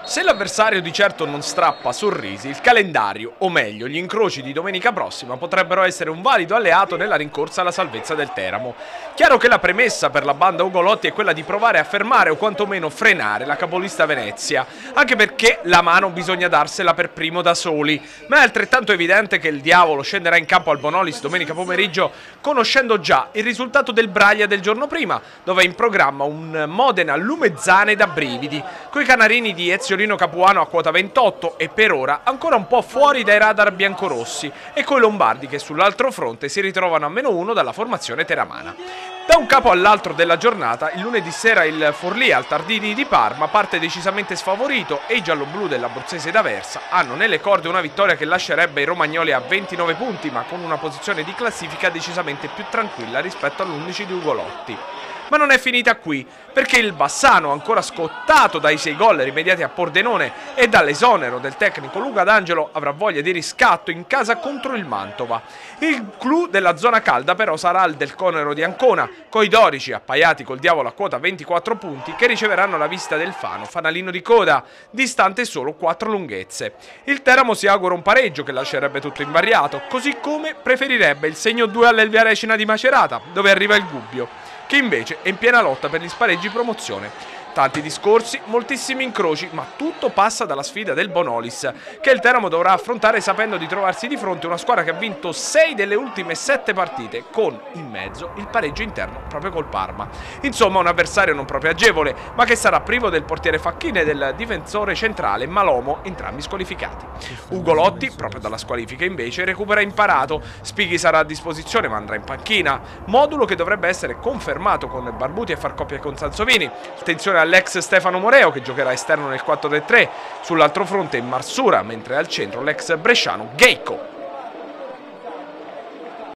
Se l'avversario di certo non strappa sorrisi, il calendario, o meglio gli incroci di domenica prossima, potrebbero essere un valido alleato nella rincorsa alla salvezza del Teramo. Chiaro che la premessa per la banda Ugolotti è quella di provare a fermare o quantomeno frenare la capolista Venezia, anche perché la mano bisogna darsela per primo da soli, ma è altrettanto evidente che il diavolo scenderà in campo al Bonolis domenica pomeriggio conoscendo già il risultato del Braglia del giorno prima, dove è in programma un Modena-Lumezzane da brividi, coi canarini di Ezio Capuano a quota 28 e per ora ancora un po' fuori dai radar biancorossi e coi lombardi che sull'altro fronte si ritrovano a -1 dalla formazione teramana. Da un capo all'altro della giornata, il lunedì sera il Forlì al Tardini di Parma parte decisamente sfavorito e i gialloblu dell'Abruzzese d'Aversa hanno nelle corde una vittoria che lascerebbe i romagnoli a 29 punti ma con una posizione di classifica decisamente più tranquilla rispetto all'11 di Ugolotti. Ma non è finita qui, perché il Bassano, ancora scottato dai 6 gol rimediati a Pordenone e dall'esonero del tecnico Luca D'Angelo, avrà voglia di riscatto in casa contro il Mantova. Il clou della zona calda però sarà il del Conero di Ancona, coi dorici appaiati col diavolo a quota 24 punti che riceveranno la visita del Fano, fanalino di coda, distante solo 4 lunghezze. Il Teramo si augura un pareggio che lascerebbe tutto invariato, così come preferirebbe il segno 2 all'Elvia Recina di Macerata, dove arriva il Gubbio, che invece è in piena lotta per gli spareggi promozione. Tanti discorsi, moltissimi incroci, ma tutto passa dalla sfida del Bonolis, che il Teramo dovrà affrontare sapendo di trovarsi di fronte a una squadra che ha vinto 6 delle ultime 7 partite, con in mezzo il pareggio interno proprio col Parma. Insomma, un avversario non proprio agevole, ma che sarà privo del portiere Facchini e del difensore centrale Malomo, entrambi squalificati. Ugolotti, proprio dalla squalifica invece, recupera imparato, Spighi sarà a disposizione ma andrà in panchina, modulo che dovrebbe essere confermato con Barbuti a far coppia con Sansovini, attenzione all'ex Stefano Moreo che giocherà esterno nel 4-3-3, sull'altro fronte Marsura, mentre al centro l'ex bresciano Gheiko.